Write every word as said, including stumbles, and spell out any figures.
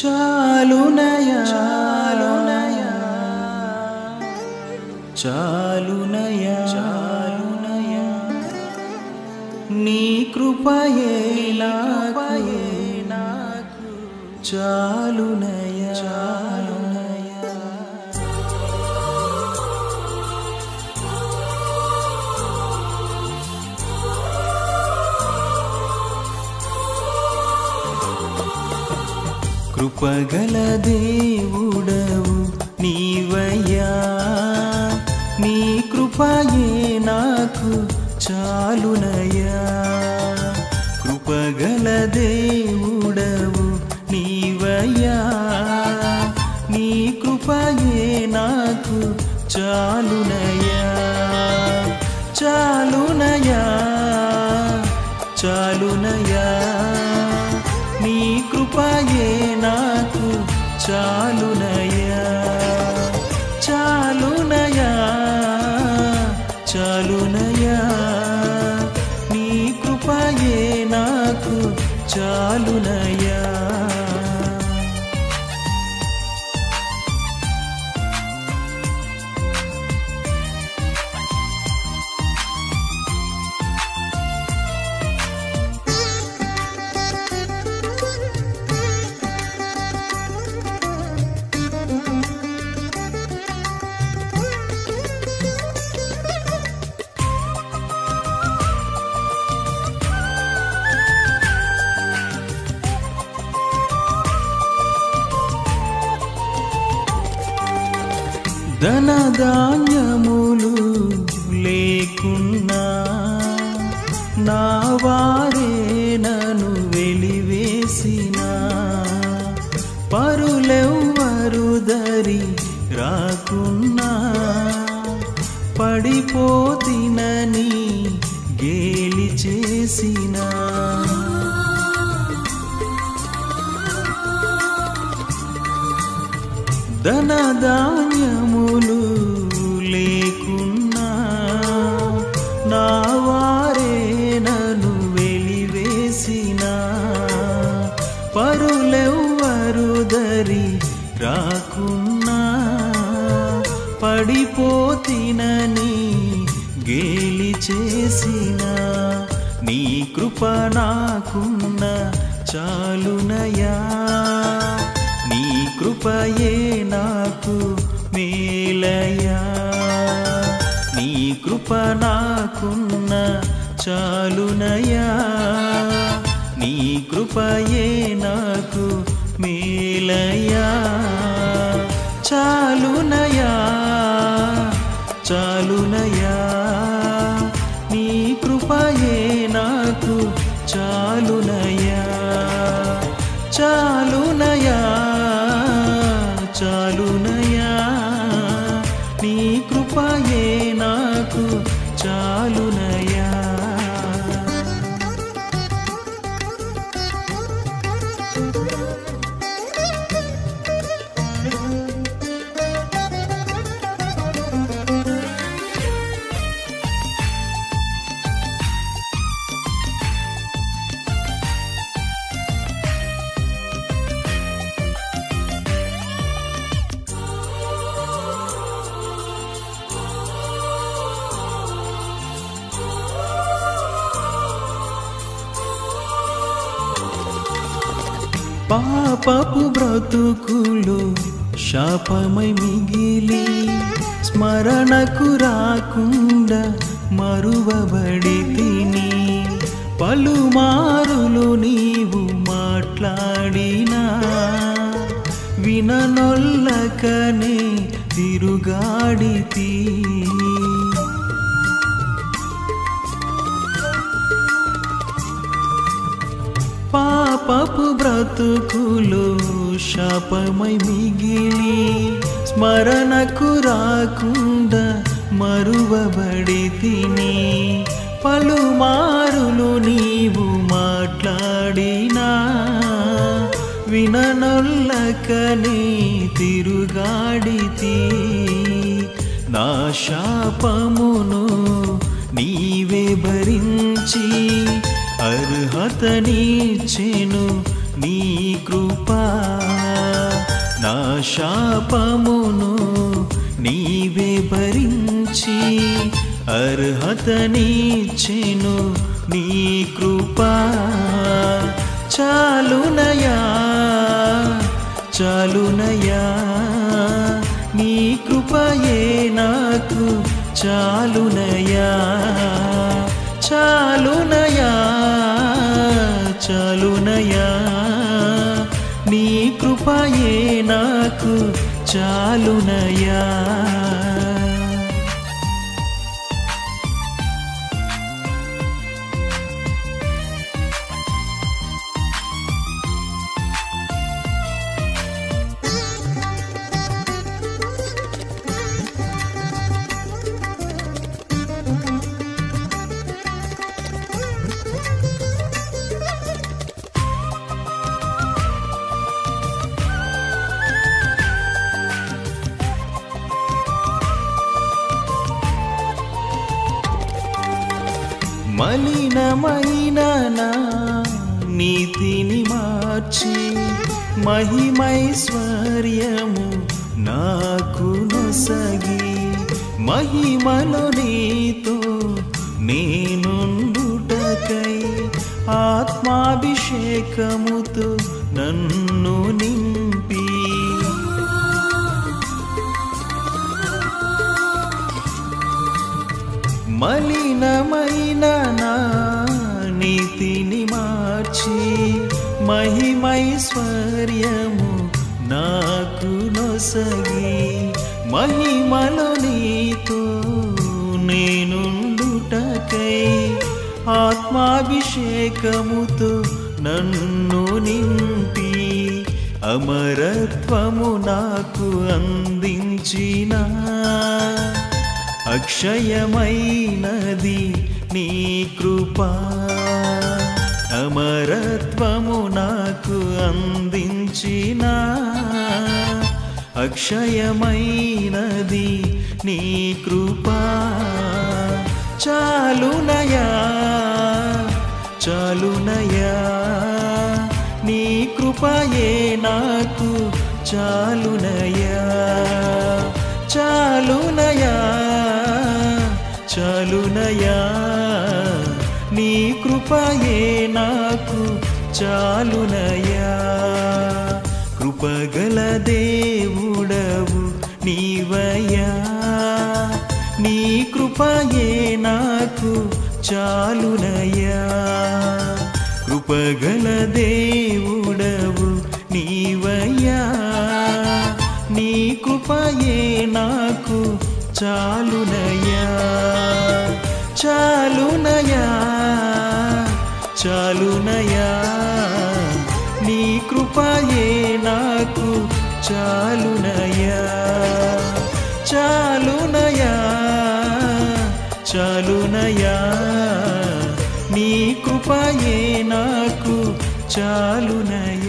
చాలునయా చాలునయా చాలునయా చాలునయా నీ కృపయే నాపయే నాకు చాలునయా చాలునయా కృపగల దేవుడవు నీవయ్యా నీ కృపయే నాకు చాలునయ్యా కృపగల దేవుడవు నీవయ్యా నీ కృపయే నాకు చాలునయ్యా చాలునయ్యా చాలునయ్యా నీ కృపయే నాకు చాలునయ్యా చాలునయ్యా చాలునయ్యా నీ కృపయే నాకు చాలునయ్యా ధనధాన్యములు లేకున్నా నా వారే నన్ను వెలివేసిన పరులెవ్వరు దరి రాకున్నా పడిపోతినని గేలి చేసిన ధనధాన్యములు లేకున్నా నా వారే నన్ను వెలివేసిన పరులెవ్వరు దరి రాకున్నా పడిపోతినని గేలి చేసిన నీ కృప నాకున్న చాలునయా నీ కృపయే నాకు మేలయా నీ కృప నాకున్న చాలునయా నీ కృపయే నాకు మేలయా చాలునయా చాలునయా నీ కృపయే నాకు చాలునయా చాలునయా చాలునయా నీ కృపయే నాకు చాలునయా పాపపు బ్రతుకులు శాపమై మిగిలి స్మరణకు రాకుండా మరువబడి తిని పలుమారులు నీవు మాట్లాడినా విననొల్లకనే తిరుగాడితి పాపపు బ్రతుకులు శాపమై మిగిలి స్మరణకు రాకుండా మరువబడి తిని పలుమారులు నీవు మాట్లాడినా విననొల్లకనే తిరుగాడితి నా శాపమును నీవే భరించి అర్హతనిచ్చెను నీ కృపా నా శాపమును నీవే భరించి అర్హతనిచ్చెను నీ కృపా చాలునయా చాలునయా నీ కృపయే నాకు చాలునయా చాలునయా చాలునయా నీ కృపయే నాకు చాలునయా మలినమైన నా నీతిని మార్చి మహిమైశ్వర్యము నాకు నొసగి మహిమలో నీతో నేనుండుటకై ఆత్మాభిషేకముతో నన్ను నింపి మలినమైన నా నీతిని మార్చి మహిమైశ్వర్యము నాకు నొసగి మహిమలో నీతో నేనుండుటకై ఆత్మాభిషేకముతో నన్ను నింపి అమరత్వము నాకు అందించిన అక్షయమైనది నీ కృపా అమరత్వము నాకు అందించిన అక్షయమైనది నీ కృపా చాలునయా చాలునయా నీ కృపయే నాకు చాలునయా చాలునయా చాలునయా నీ కృపయే నాకు చాలునయా కృపగల దేవుడవు నీవయ్యా నీ కృపయే నాకు చాలునయా కృపగల దేవుడవు నీవయ్యా నీ కృపయే నాకు చాలునయా చాలునయా చాలునయా నీ కృపయే నాకు చాలునయా చాలునయా చాలునయా నీ కృపయే నాకు చాలునయా